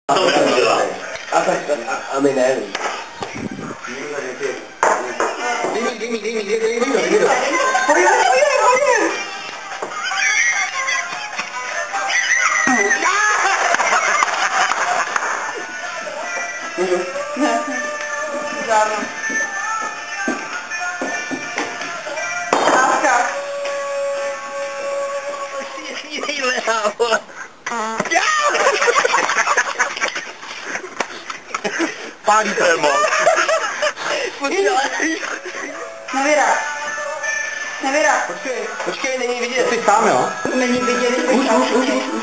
To neudělá. A my nevím. Dej mi. Pojďme. Můžu? Ne. Žádnou. Láska. Pálí to je moc. Nevěra. Počkej, není vidět. Jsi sám, jo? Není vidět, Už.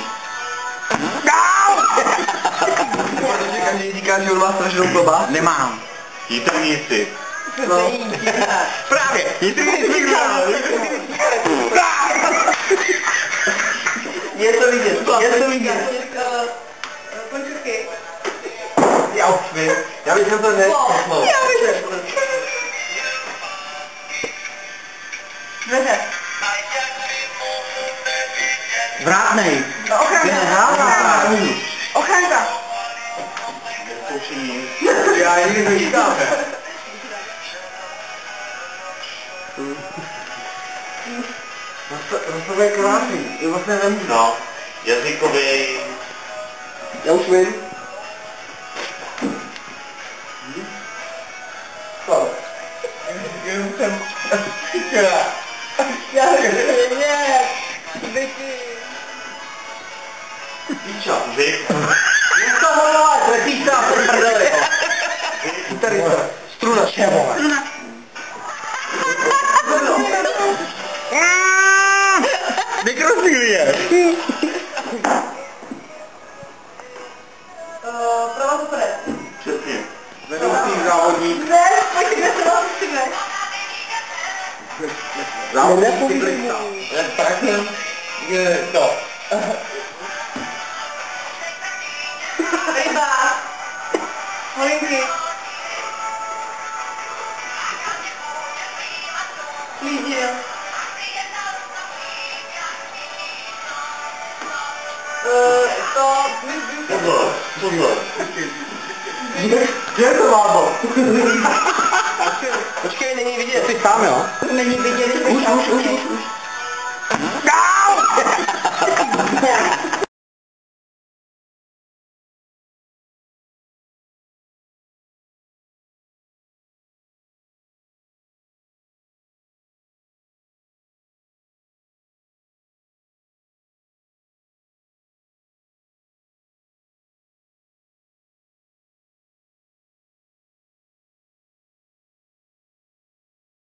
Protože každý říká, že on má strašnou blbá. Nemám. Jitrníci. No. Právě. Jitrníci. Je to vidět. Končovky. Já už vím. Já bych to ne. Dveře. Vrátnej. Ochranka. Já nikdy neříkám. To je krásný. Je vlastně nemůžu. No, jazykový. Já už vím. Co? Jenom jsem... Píča. Vy. Něco volovat, letíš tam, jsem prdeli. Gitarista. Struna, šévole. Nekrosílie. Pravopored. Přesně. Vedoucí závodník. Ne, pojďme se vás střigneš. Závodník cyklista. Taky je to. Ryba. Holinky. Lídil. Pozor. Kde je to, mámo? Počkej, není vidět. Jsi sám, jo? Není vidět, Už.